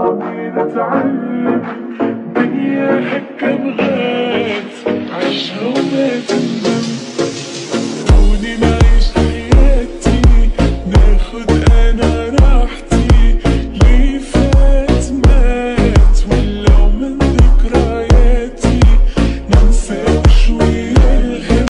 بينا تعلم دنيا هكا بغات عيشها وما تندم.